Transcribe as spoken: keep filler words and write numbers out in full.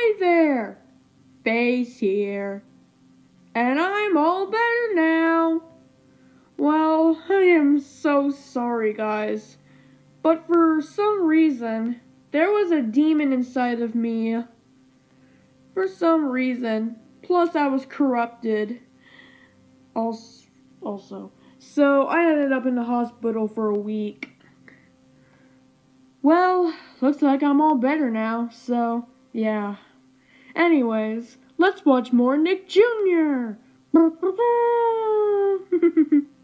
Hi there! Face here. And I'm all better now. Well, I am so sorry, guys. But for some reason, there was a demon inside of me. For some reason. Plus, I was corrupted. Also. So, I ended up in the hospital for a week. Well, looks like I'm all better now, so, yeah. Anyways, let's watch more Nick Junior